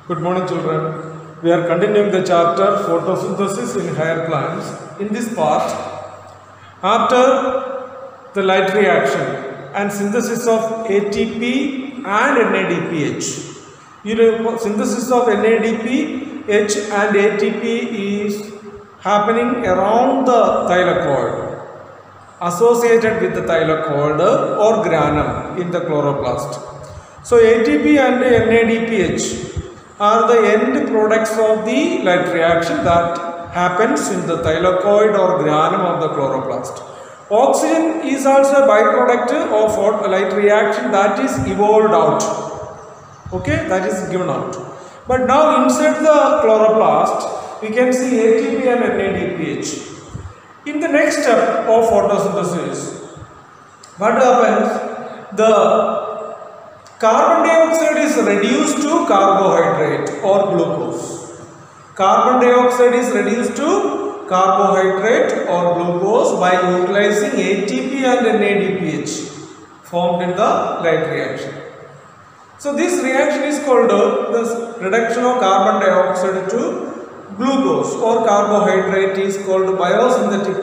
Good morning, children. We are continuing the chapter photosynthesis in higher plants. In this part, after the light reaction and synthesis of ATP and NADPH, synthesis of NADPH and ATP is happening around the thylakoid, associated with the thylakoid or granum in the chloroplast. So ATP and NADPH are the end products of the light reaction that happens in the thylakoid or granum of the chloroplast. Oxygen is also a byproduct of light reaction that is evolved out. Okay, that is given out. But now inside the chloroplast, we can see ATP and NADPH. In the next step of photosynthesis, what happens? The carbon dioxide is reduced to carbohydrate or glucose. Carbon dioxide is reduced to carbohydrate or glucose by utilizing ATP and NADPH formed in the light reaction. So this reaction is called the reduction of carbon dioxide to glucose or carbohydrate is called biosynthetic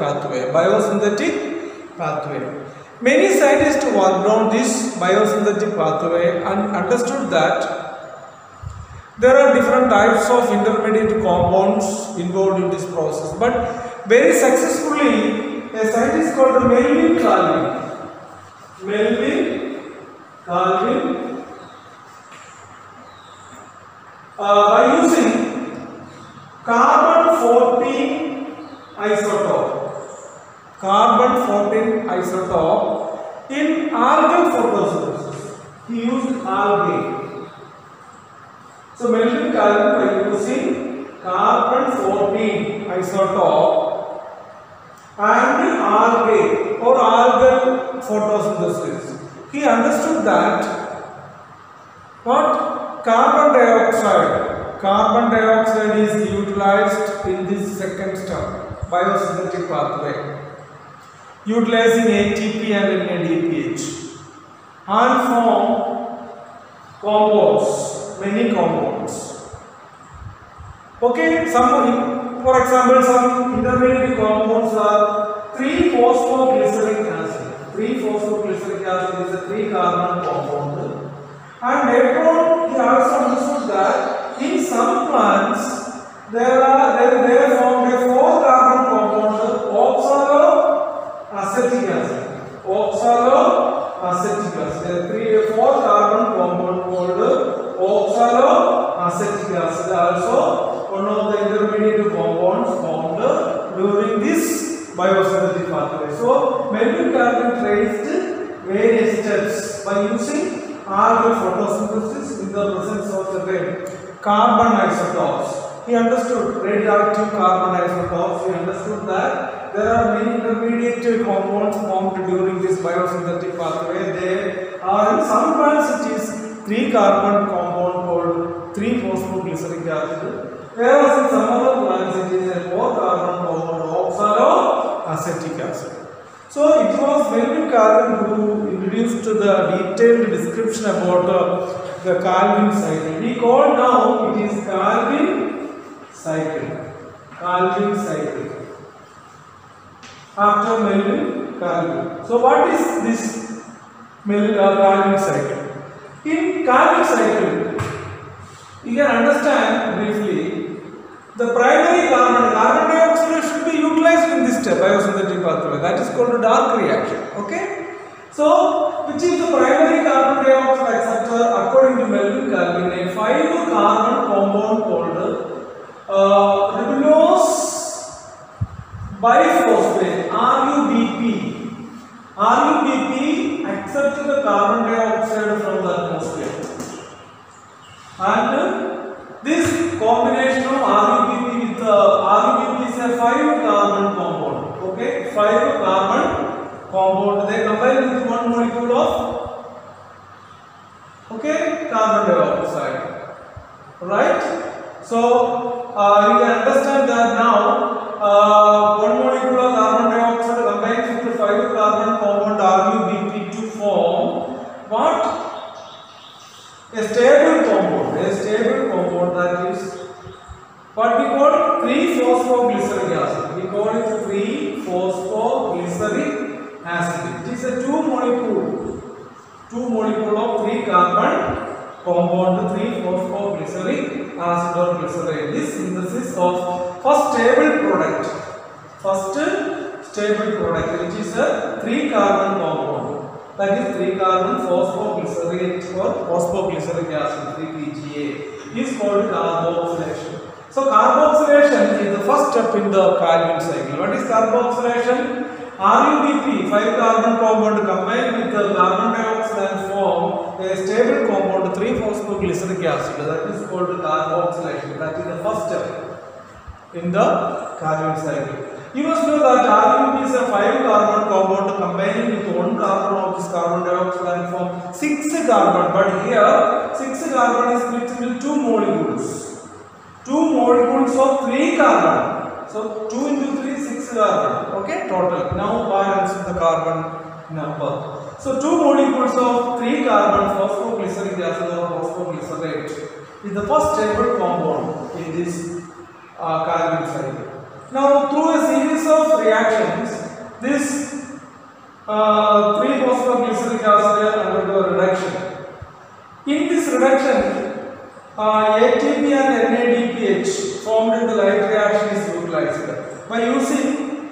pathway. Many scientists worked on this biosynthetic pathway and understood that there are different types of intermediate compounds involved in this process. But very successfully, a scientist called Melvin Calvin, by using carbon-14 isotope in algal photosynthesis. He used algae. So Melvin Calvin, by using carbon-14 isotope and algae or algal photosynthesis, he understood that what carbon dioxide is utilized in this second step, biosynthetic pathway, utilizing ATP and NADPH and form compounds, many compounds. Okay, for example, some intermediate compounds are 3-phosphoglyceric acid. 3-phosphoglyceric acid is a 3-carbon compound. And later on, he also understood that in some plants they formed a 4-carbon compound, oxaloacetic acid. A 4-carbon compound called oxaloacetic acid, also one of the intermediate compounds formed during this biosynthetic pathway. So Melvin Calvin traced various steps by using algal photosynthesis in the presence of the carbon isotopes. He understood radioactive carbon isotopes. He understood that there are many intermediate compounds formed during this biosynthetic pathway. There are in some plants it is 3-carbon compound called 3-phosphoglyceric acid. Whereas in some other plants it is a 4-carbon compound oxaloacetic acid. So it was Melvin Calvin who introduced the detailed description about the Calvin cycle. We call now it is Calvin cycle. After Melvin Calvin. So what is this Calvin cycle? In Calvin cycle, you can understand briefly the primary carbon dioxide should be utilized in this step, biosynthetic pathway. That is called a dark reaction. Okay? So, which is the primary carbon dioxide acceptor according to Melvin Calvin? A 5-carbon compound called ribulose biphosphate, RUBP. RUBP accepts the carbon dioxide from the atmosphere. And this combination of RUBP with RUBP is a 5-carbon compound. Okay, 5-carbon compound. They combine with one molecule of carbon dioxide. Right? So you can understand that now one molecule of carbon dioxide combines with the 5-carbon compound RUBP to form what? A stable compound compound, that is what we call 3-phosphoglyceric acid. We call it 3-phosphoglyceric acid. It is a two molecule of 3 carbon compound, 3-phosphoglyceric acid or glycerate. This synthesis of first stable product, which is a 3 carbon compound, that is 3 carbon phosphoglycerate or phosphoglyceric acid, 3-PGA, is called carboxylation. So carboxylation is the first step in the Calvin cycle. What is carboxylation? RUBP, 5 carbon compound combined with the carbon dioxide and form a stable compound, 3-phosphoglyceric acid. That is called carboxylation. That is the first step in the Calvin cycle. You must know that RUBP is a 5 carbon compound combining with 1 carbon of this carbon dioxide and form 6 carbon. But here 6 carbon is split into 2 molecules. 2 molecules of 3 carbon. So 2 into 3, 6 carbon. Okay, total. Now balance the carbon number. So 2 molecules of 3 carbon phosphoglyceric acid or phosphoglycerate is the first stable compound in this Calvin cycle. Now through a series of reactions, this 3-phosphoglyceric acid undergo reduction. In this reduction, ATP and NADPH formed in the light reaction is utilized. By using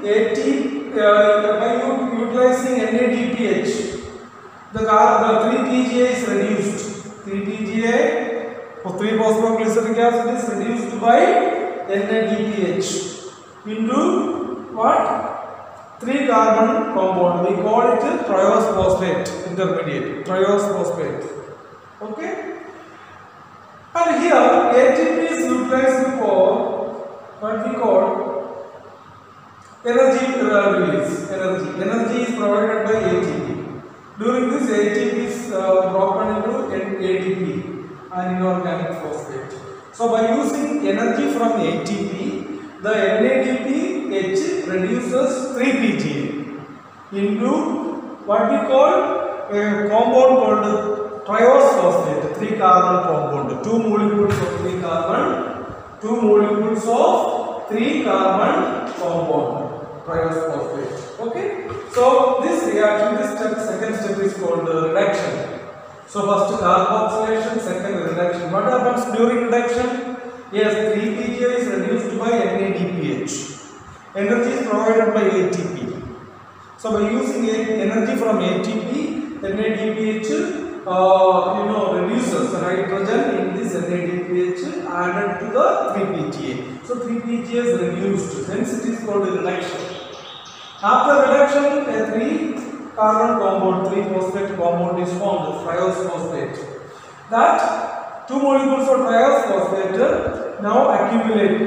utilizing NADPH, the 3-PGA is reduced. 3-PGA for 3-phosphoglyceric acid is reduced by NADPH into what? 3 carbon compound. We call it triose phosphate intermediate. Triose phosphate. Okay. And here ATP is utilized for what we call energy release. Energy is provided by ATP. During this, ATP is broken into ADP, an inorganic phosphate. So by using energy from ATP, the NADPH reduces 3-PGA into what we call a compound called triose phosphate, 3 carbon compound, 2 molecules of 3 carbon, 2 molecules of 3 carbon compound, triose phosphate. Okay. So this reaction, second step is called reduction. So first carboxylation, second reduction. What happens during reduction? Yes, 3-PGA is reduced by NADPH. Energy is provided by ATP. So by using energy from ATP, NADPH reduces hydrogen in this NADPH added to the 3-PGA. So 3-PGA is reduced, hence it is called reduction. After reduction, a 3 carbon compound, 3-phosphate compound is formed, triose phosphate. That 2 molecules of triose phosphate now accumulate.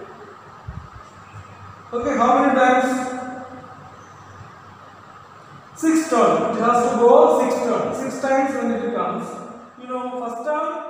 Okay, how many times? 6 turns. It has to go 6 turns. 6 times when it comes. First turn